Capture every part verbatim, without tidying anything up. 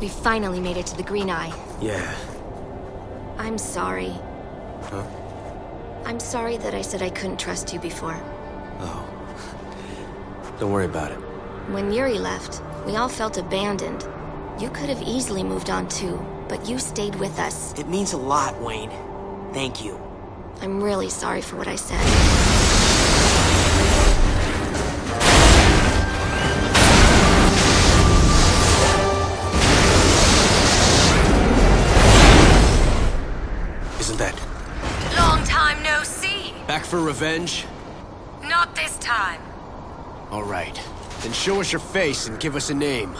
We finally made it to the Green Eye. Yeah. I'm sorry. Huh? I'm sorry that I said I couldn't trust you before. Oh. Don't worry about it. When Yuri left, we all felt abandoned. You could have easily moved on too, but you stayed with us. It means a lot, Wayne. Thank you. I'm really sorry for what I said. Isn't that... Long time no see. back for revenge? Not this time. All right. Then show us your face and give us a name.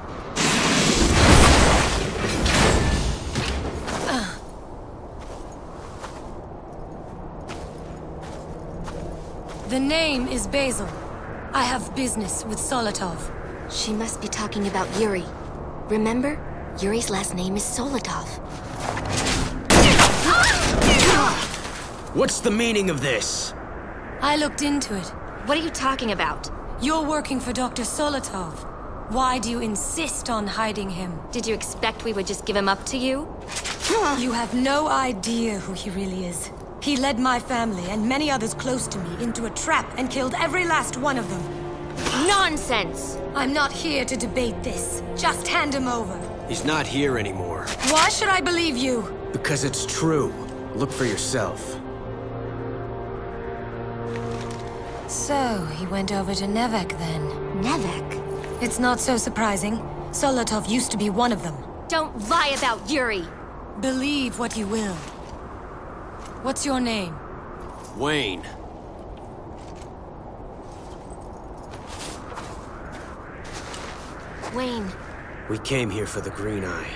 The name is Basil. I have business with Solotov. She must be talking about Yuri. Remember? Yuri's last name is Solotov. What's the meaning of this? I looked into it. What are you talking about? You're working for Doctor Solotov. Why do you insist on hiding him? Did you expect we would just give him up to you? You have no idea who he really is. He led my family and many others close to me into a trap and killed every last one of them. Nonsense! I'm not here to debate this. Just hand him over. He's not here anymore. Why should I believe you? Because it's true. Look for yourself. So, he went over to Nevek then. Nevek? It's not so surprising. Solotov used to be one of them. Don't lie about Yuri! Believe what you will. What's your name? Wayne. Wayne. We came here for the Green Eye.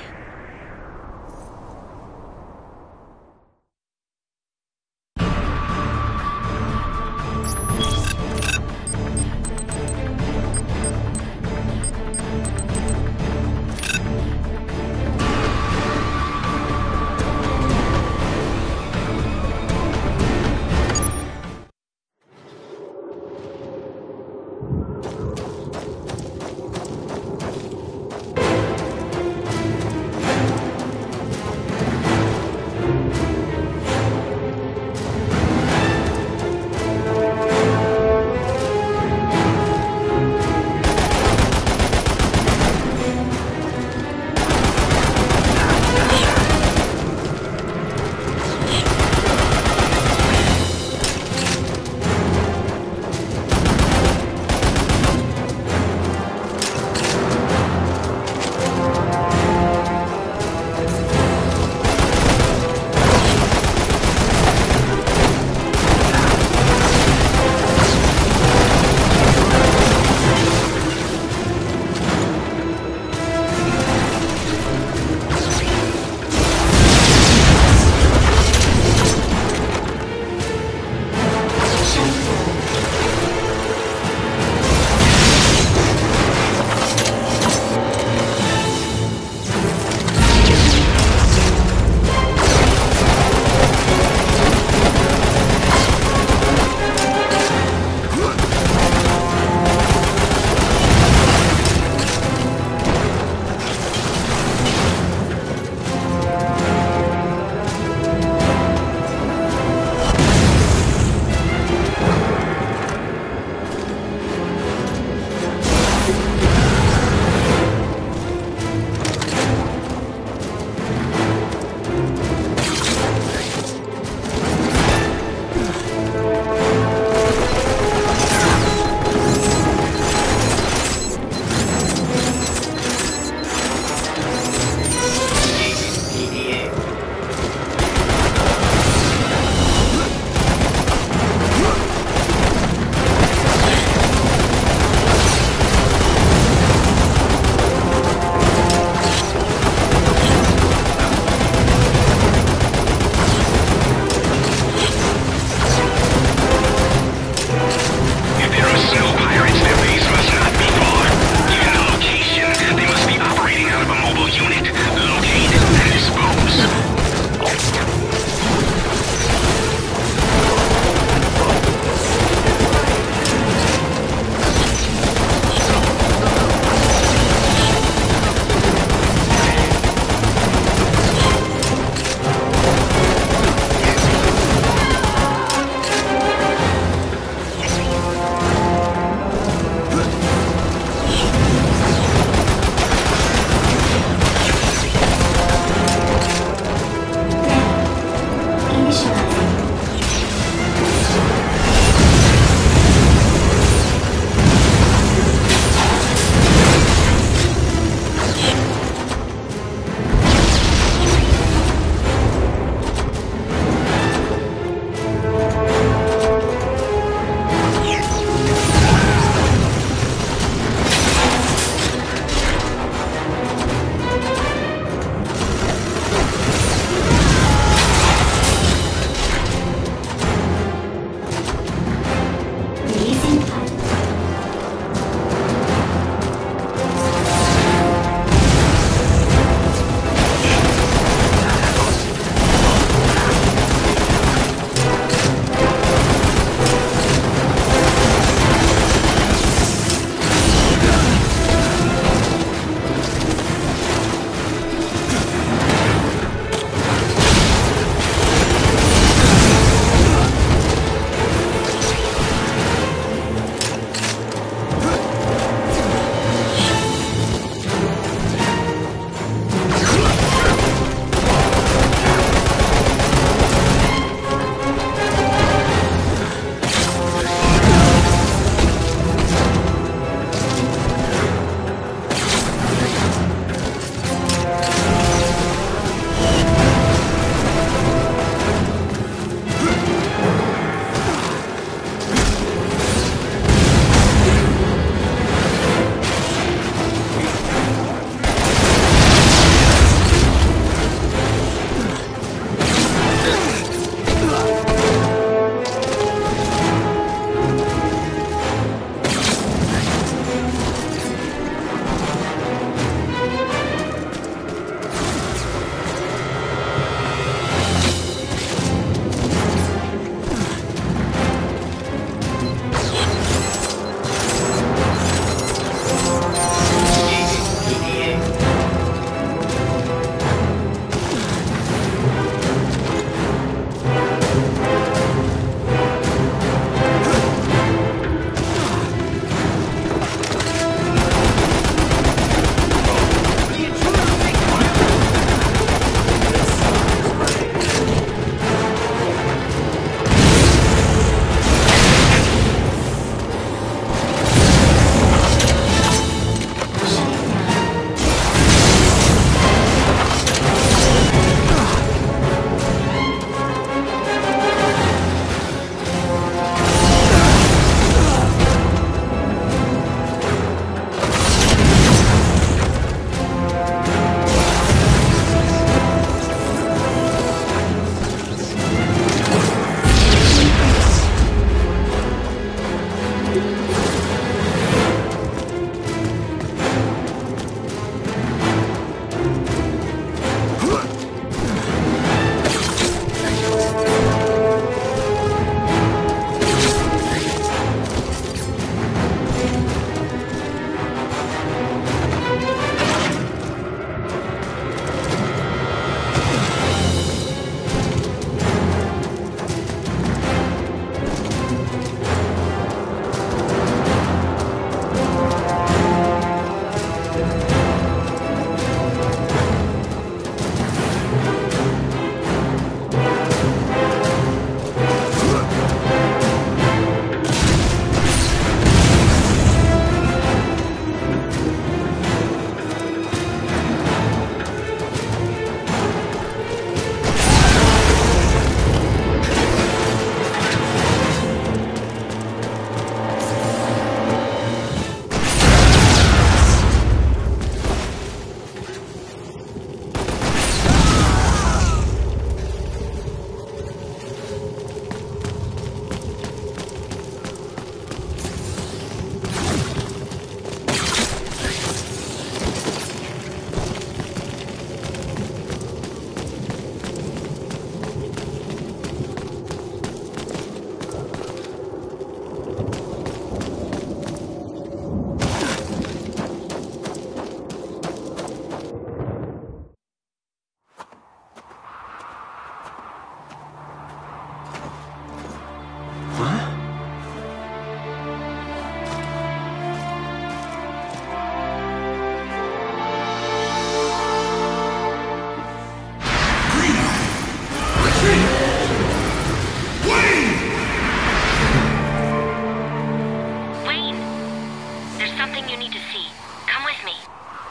something you need to see. Come with me.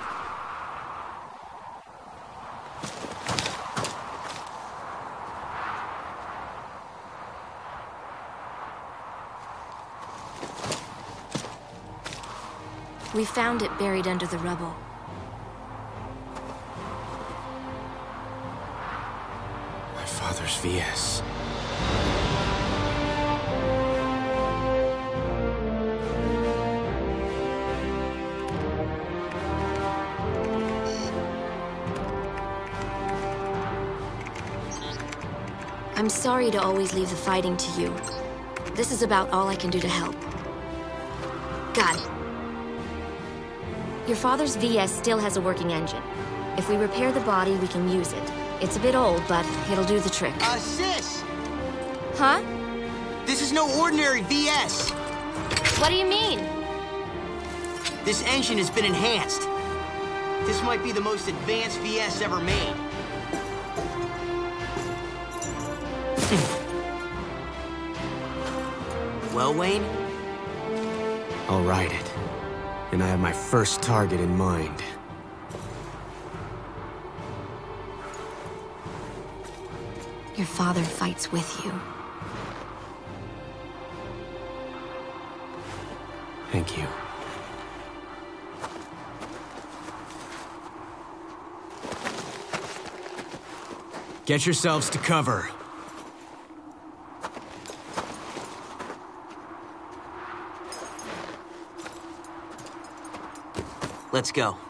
We found it buried under the rubble. My father's V S. I'm sorry to always leave the fighting to you. This is about all I can do to help. Got it. Your father's V S still has a working engine. If we repair the body, we can use it. It's a bit old, but it'll do the trick. Uh, sis! Huh? This is no ordinary V S! What do you mean? This engine has been enhanced. This might be the most advanced V S ever made. Well, Wayne? I'll ride it. And I have my first target in mind. Your father fights with you. Thank you. Get yourselves to cover. Let's go.